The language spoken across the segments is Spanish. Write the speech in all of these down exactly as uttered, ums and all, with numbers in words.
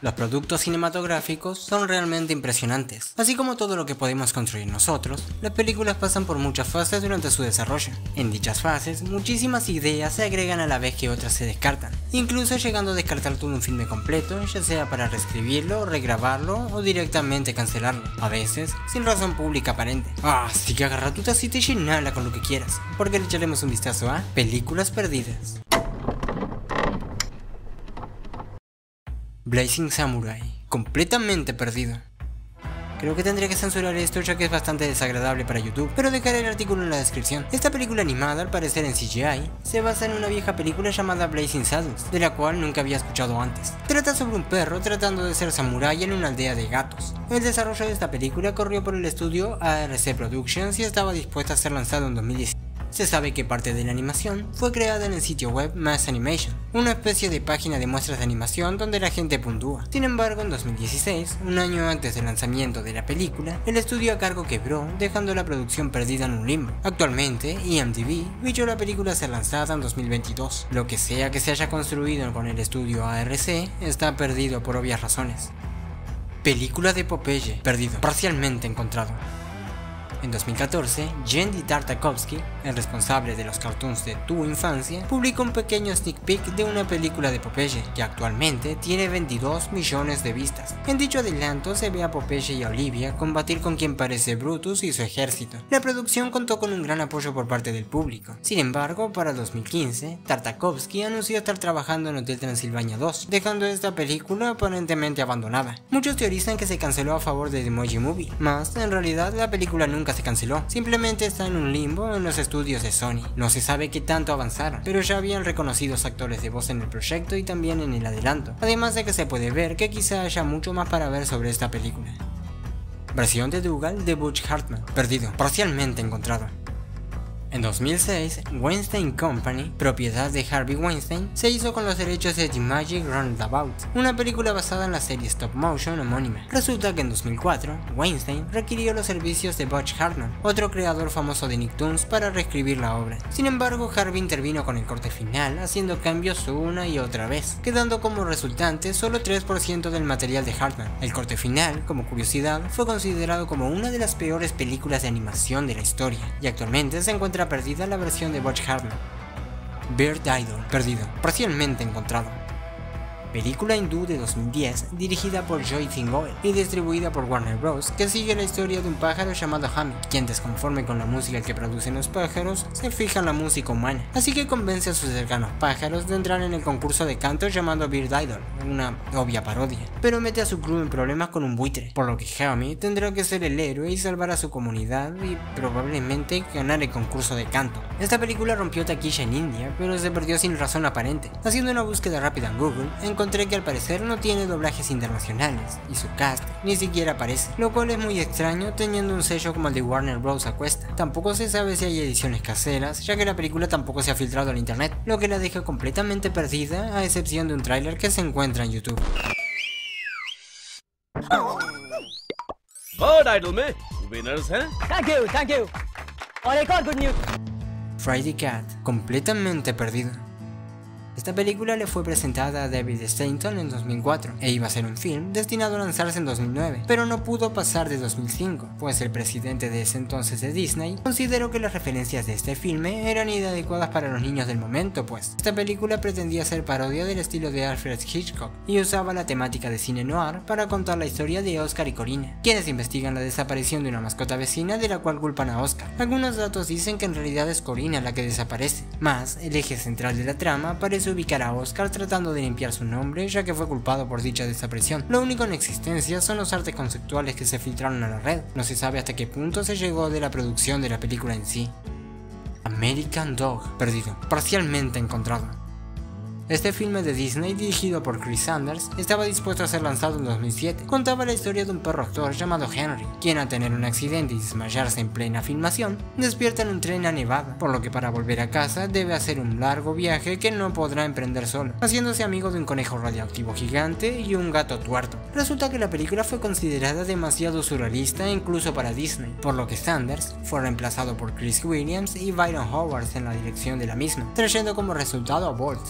Los productos cinematográficos son realmente impresionantes. Así como todo lo que podemos construir nosotros, las películas pasan por muchas fases durante su desarrollo. En dichas fases, muchísimas ideas se agregan a la vez que otras se descartan, incluso llegando a descartar todo un filme completo, ya sea para reescribirlo, regrabarlo o directamente cancelarlo, a veces sin razón pública aparente. Ah, así que agarra tu tacita y llenala con lo que quieras, porque le echaremos un vistazo a Películas Perdidas. Blazing Samurai, completamente perdido. Creo que tendría que censurar esto ya que es bastante desagradable para YouTube, pero dejaré el artículo en la descripción. Esta película animada, al parecer en C G I, se basa en una vieja película llamada Blazing Saddles, de la cual nunca había escuchado antes. Trata sobre un perro tratando de ser samurái en una aldea de gatos. El desarrollo de esta película corrió por el estudio A R C Productions y estaba dispuesta a ser lanzado en dos mil dieciséis. Se sabe que parte de la animación fue creada en el sitio web Mass Animation, una especie de página de muestras de animación donde la gente puntúa. Sin embargo, en dos mil dieciséis, un año antes del lanzamiento de la película, el estudio a cargo quebró, dejando la producción perdida en un limbo. Actualmente, I M D B vio la película ser lanzada en dos mil veintidós. Lo que sea que se haya construido con el estudio A R C está perdido por obvias razones. Película de Popeye, perdido, parcialmente encontrado. En dos mil catorce, Genndy Tartakovsky, el responsable de los cartoons de Tu Infancia, publicó un pequeño sneak peek de una película de Popeye, que actualmente tiene veintidós millones de vistas. En dicho adelanto se ve a Popeye y a Olivia combatir con quien parece Brutus y su ejército. La producción contó con un gran apoyo por parte del público. Sin embargo, para dos mil quince, Tartakovsky anunció estar trabajando en Hotel Transilvania dos, dejando esta película aparentemente abandonada. Muchos teorizan que se canceló a favor de The Emoji Movie, mas en realidad la película nunca se canceló, simplemente está en un limbo en los estudios de Sony. No se sabe qué tanto avanzaron, pero ya habían reconocidos actores de voz en el proyecto y también en el adelanto, además de que se puede ver que quizá haya mucho más para ver sobre esta película. Versión de Dougal de Butch Hartman, perdido, parcialmente encontrado. En dos mil seis, Weinstein Company, propiedad de Harvey Weinstein, se hizo con los derechos de The Magic Roundabout, una película basada en la serie stop motion homónima. Resulta que en dos mil cuatro, Weinstein requirió los servicios de Butch Hartman, otro creador famoso de Nicktoons, para reescribir la obra. Sin embargo, Harvey intervino con el corte final, haciendo cambios una y otra vez, quedando como resultante solo tres por ciento del material de Hartman. El corte final, como curiosidad, fue considerado como una de las peores películas de animación de la historia, y actualmente se encuentra perdida la versión de Butch Hartman. Bird Idol, perdido, parcialmente encontrado. Película hindú de dos mil diez, dirigida por Joy Thingoel y distribuida por Warner Bros., que sigue la historia de un pájaro llamado Hami, quien, desconforme con la música que producen los pájaros, se fija en la música humana, así que convence a sus cercanos pájaros de entrar en el concurso de canto llamado Bird Idol, una obvia parodia, pero mete a su crew en problemas con un buitre, por lo que Hami tendrá que ser el héroe y salvar a su comunidad y probablemente ganar el concurso de canto. Esta película rompió taquilla en India, pero se perdió sin razón aparente. Haciendo una búsqueda rápida en Google, encontré que al parecer no tiene doblajes internacionales, y su cast ni siquiera aparece, lo cual es muy extraño teniendo un sello como el de Warner Bros. A cuesta. Tampoco se sabe si hay ediciones caseras, ya que la película tampoco se ha filtrado al internet, lo que la deja completamente perdida, a excepción de un tráiler que se encuentra en YouTube. Bird Idol में winners हैं? Thank you, thank you. और एक और good news. Friday Cat, completamente perdido. Esta película le fue presentada a David Stanton en dos mil cuatro e iba a ser un film destinado a lanzarse en dos mil nueve, pero no pudo pasar de dos mil cinco, pues el presidente de ese entonces de Disney consideró que las referencias de este filme eran inadecuadas para los niños del momento, pues esta película pretendía ser parodia del estilo de Alfred Hitchcock y usaba la temática de cine noir para contar la historia de Oscar y Corina, quienes investigan la desaparición de una mascota vecina de la cual culpan a Oscar. Algunos datos dicen que en realidad es Corina la que desaparece, más el eje central de la trama parece ubicar a Oscar tratando de limpiar su nombre, ya que fue culpado por dicha desaparición. Lo único en existencia son los artes conceptuales que se filtraron a la red. No se sabe hasta qué punto se llegó de la producción de la película en sí. American Dog, perdido, parcialmente encontrado. Este filme de Disney, dirigido por Chris Sanders, estaba dispuesto a ser lanzado en dos mil siete. Contaba la historia de un perro actor llamado Henry, quien al tener un accidente y desmayarse en plena filmación, despierta en un tren a Nevada, por lo que para volver a casa debe hacer un largo viaje que no podrá emprender solo, haciéndose amigo de un conejo radioactivo gigante y un gato tuerto. Resulta que la película fue considerada demasiado surrealista incluso para Disney, por lo que Sanders fue reemplazado por Chris Williams y Byron Howard en la dirección de la misma, trayendo como resultado a Bolt, un perro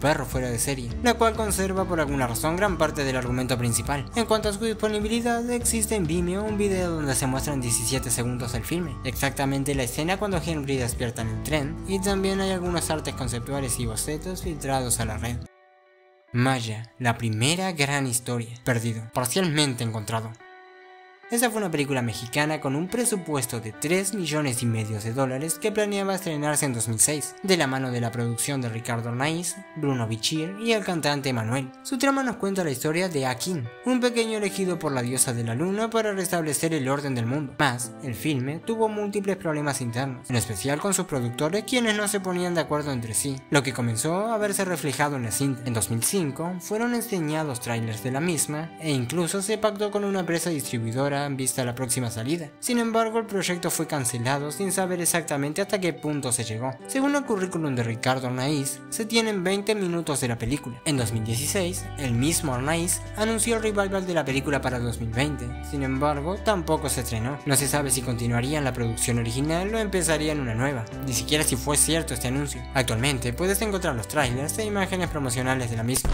perro fuera de serie, la cual conserva por alguna razón gran parte del argumento principal. En cuanto a su disponibilidad, existe en Vimeo un video donde se muestran diecisiete segundos del filme, exactamente la escena cuando Henry despierta en el tren, y también hay algunos artes conceptuales y bocetos filtrados a la red. Maya, la primera gran historia, perdido, parcialmente encontrado. Esta fue una película mexicana con un presupuesto de tres millones y medio de dólares que planeaba estrenarse en dos mil seis, de la mano de la producción de Ricardo Arnaiz, Bruno Bichir y el cantante Manuel. Su trama nos cuenta la historia de Akin, un pequeño elegido por la diosa de la luna para restablecer el orden del mundo. Más, el filme tuvo múltiples problemas internos, en especial con sus productores quienes no se ponían de acuerdo entre sí, lo que comenzó a verse reflejado en la cinta. En dos mil cinco fueron enseñados trailers de la misma e incluso se pactó con una empresa distribuidora en vista la próxima salida. Sin embargo, el proyecto fue cancelado sin saber exactamente hasta qué punto se llegó. Según el currículum de Ricardo Arnaiz, se tienen veinte minutos de la película. En dos mil dieciséis, el mismo Arnaiz anunció el revival de la película para dos mil veinte. Sin embargo, tampoco se estrenó. No se sabe si continuaría en la producción original o empezaría en una nueva. Ni siquiera si fue cierto este anuncio. Actualmente puedes encontrar los trailers e imágenes promocionales de la misma.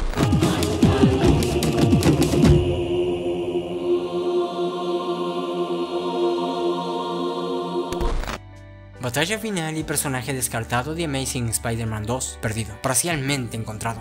Batalla final y personaje descartado de Amazing Spider-Man dos, perdido, parcialmente encontrado.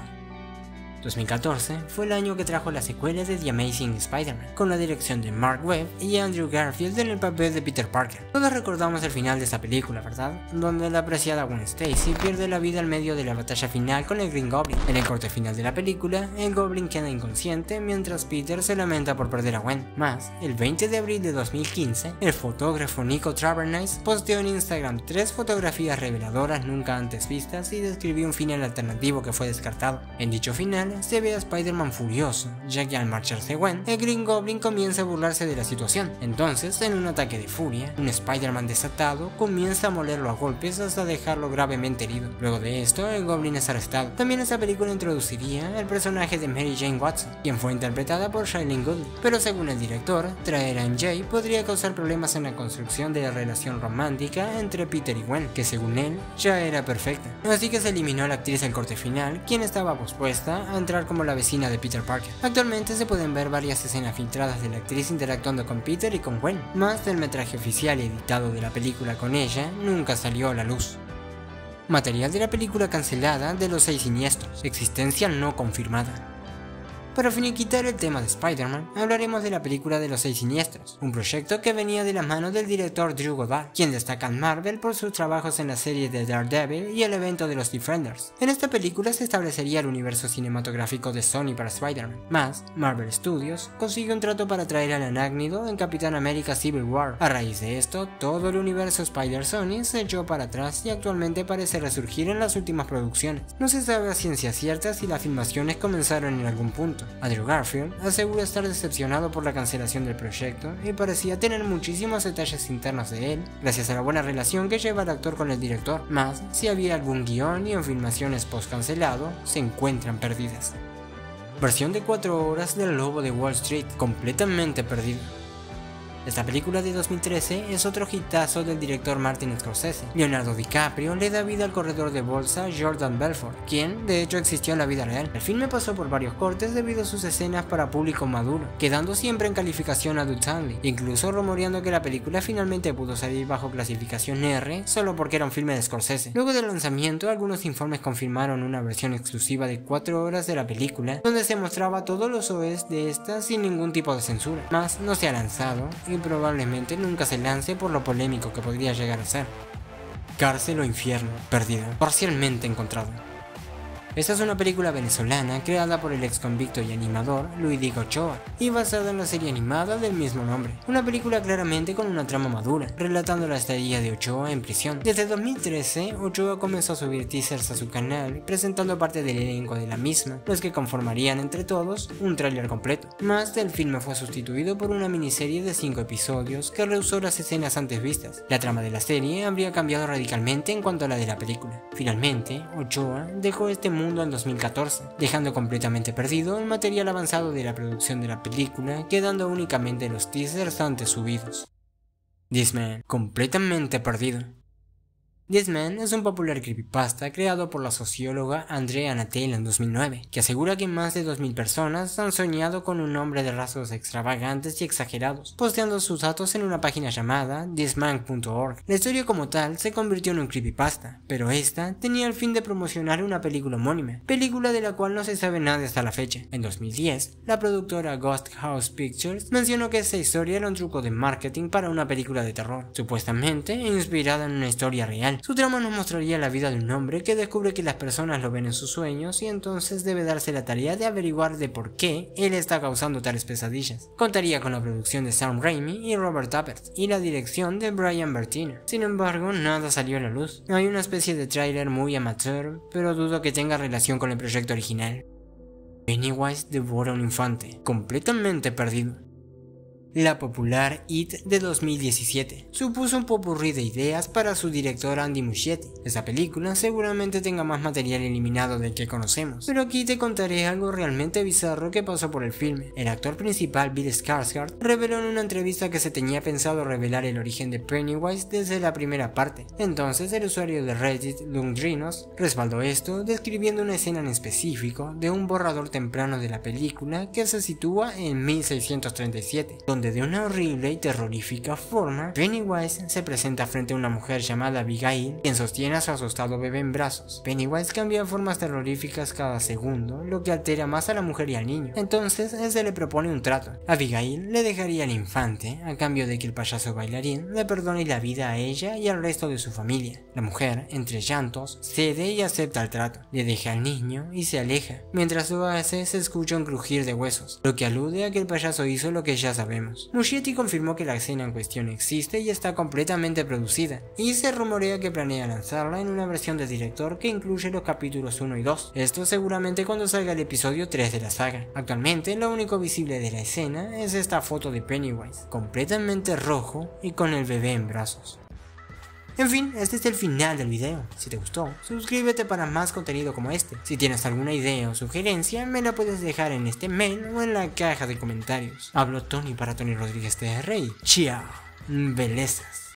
dos mil catorce fue el año que trajo la secuela de The Amazing Spider-Man, con la dirección de Mark Webb y Andrew Garfield en el papel de Peter Parker. Todos recordamos el final de esta película, ¿verdad? Donde la apreciada Gwen Stacy pierde la vida al medio de la batalla final con el Green Goblin. En el corte final de la película, el Goblin queda inconsciente mientras Peter se lamenta por perder a Gwen. Más, el veinte de abril de dos mil quince, el fotógrafo Nico Travernise posteó en Instagram tres fotografías reveladoras nunca antes vistas y describió un final alternativo que fue descartado. En dicho final, se ve a Spider-Man furioso, ya que al marcharse Gwen, el Green Goblin comienza a burlarse de la situación. Entonces, en un ataque de furia, un Spider-Man desatado comienza a molerlo a golpes hasta dejarlo gravemente herido. Luego de esto, el Goblin es arrestado. También esta película introduciría el personaje de Mary Jane Watson, quien fue interpretada por Shailene Woodley, pero según el director, traer a M J podría causar problemas en la construcción de la relación romántica entre Peter y Gwen, que según él, ya era perfecta. Así que se eliminó a la actriz del corte final, quien estaba pospuesta a entrar como la vecina de Peter Parker. Actualmente se pueden ver varias escenas filtradas de la actriz interactuando con Peter y con Gwen. Más del metraje oficial y editado de la película con ella nunca salió a la luz. Material de la película cancelada de Los Seis Siniestros, existencia no confirmada. Para finiquitar el tema de Spider-Man, hablaremos de la película de Los Seis Siniestros, un proyecto que venía de la mano del director Drew Goddard, quien destaca en Marvel por sus trabajos en la serie de Daredevil y el evento de los Defenders. En esta película se establecería el universo cinematográfico de Sony para Spider-Man. Más, Marvel Studios consigue un trato para traer al arácnido en Capitán América Civil War. A raíz de esto, todo el universo Spider-Sony se echó para atrás y actualmente parece resurgir en las últimas producciones. No se sabe a ciencia cierta si las filmaciones comenzaron en algún punto. Andrew Garfield asegura estar decepcionado por la cancelación del proyecto y parecía tener muchísimos detalles internos de él, gracias a la buena relación que lleva el actor con el director. Más, si había algún guión y en filmaciones post cancelado, se encuentran perdidas. Versión de cuatro horas del Lobo de Wall Street, completamente perdida. Esta película de dos mil trece es otro hitazo del director Martin Scorsese. Leonardo DiCaprio le da vida al corredor de bolsa Jordan Belfort, quien de hecho existió en la vida real. El filme pasó por varios cortes debido a sus escenas para público maduro, quedando siempre en calificación adult only, incluso rumoreando que la película finalmente pudo salir bajo clasificación R solo porque era un filme de Scorsese. Luego del lanzamiento, algunos informes confirmaron una versión exclusiva de cuatro horas de la película, donde se mostraba todos los O Es de esta sin ningún tipo de censura. Más no se ha lanzado y probablemente nunca se lance por lo polémico que podría llegar a ser. Cárcel o infierno, perdido, parcialmente encontrado. Esta es una película venezolana creada por el ex convicto y animador Luis Diego Ochoa y basada en la serie animada del mismo nombre. Una película claramente con una trama madura, relatando la estadía de Ochoa en prisión. Desde dos mil trece, Ochoa comenzó a subir teasers a su canal, presentando parte del elenco de la misma, los que conformarían entre todos un tráiler completo. Más del filme fue sustituido por una miniserie de cinco episodios que rehusó las escenas antes vistas. La trama de la serie habría cambiado radicalmente en cuanto a la de la película. Finalmente, Ochoa dejó este mundo en dos mil catorce, dejando completamente perdido el material avanzado de la producción de la película, quedando únicamente los teasers antes subidos. This Man, completamente perdido. This Man es un popular creepypasta creado por la socióloga Andrea Natel en dos mil nueve, que asegura que más de dos mil personas han soñado con un hombre de rasgos extravagantes y exagerados, posteando sus datos en una página llamada this man punto org. La historia como tal se convirtió en un creepypasta, pero esta tenía el fin de promocionar una película homónima, película de la cual no se sabe nada hasta la fecha. En dos mil diez, la productora Ghost House Pictures mencionó que esta historia era un truco de marketing para una película de terror, supuestamente inspirada en una historia real. Su trama nos mostraría la vida de un hombre que descubre que las personas lo ven en sus sueños y entonces debe darse la tarea de averiguar de por qué él está causando tales pesadillas. Contaría con la producción de Sam Raimi y Robert Tappert y la dirección de Brian Bertino. Sin embargo, nada salió a la luz. Hay una especie de tráiler muy amateur, pero dudo que tenga relación con el proyecto original. Pennywise devora a un infante, completamente perdido. La popular It de dos mil diecisiete supuso un popurrí de ideas para su director Andy Muschietti. Esta película seguramente tenga más material eliminado del que conocemos, pero aquí te contaré algo realmente bizarro que pasó por el filme. El actor principal Bill Skarsgård reveló en una entrevista que se tenía pensado revelar el origen de Pennywise desde la primera parte. Entonces el usuario de Reddit Lundrinos respaldó esto describiendo una escena en específico de un borrador temprano de la película que se sitúa en mil seiscientos treinta y siete, donde de una horrible y terrorífica forma, Pennywise se presenta frente a una mujer llamada Abigail, quien sostiene a su asustado bebé en brazos. Pennywise cambia formas terroríficas cada segundo, lo que altera más a la mujer y al niño. Entonces, él se le propone un trato. Abigail le dejaría al infante, a cambio de que el payaso bailarín le perdone la vida a ella y al resto de su familia. La mujer, entre llantos, cede y acepta el trato. Le deja al niño y se aleja. Mientras lo hace, se escucha un crujir de huesos, lo que alude a que el payaso hizo lo que ya sabemos. Muschietti confirmó que la escena en cuestión existe y está completamente producida, y se rumorea que planea lanzarla en una versión de director que incluye los capítulos uno y dos, esto seguramente cuando salga el episodio tres de la saga. Actualmente lo único visible de la escena es esta foto de Pennywise, completamente rojo y con el bebé en brazos. En fin, este es el final del video. Si te gustó, suscríbete para más contenido como este. Si tienes alguna idea o sugerencia, me la puedes dejar en este mail o en la caja de comentarios. Hablo Tony para Tony Rodríguez T R y chao, belezas.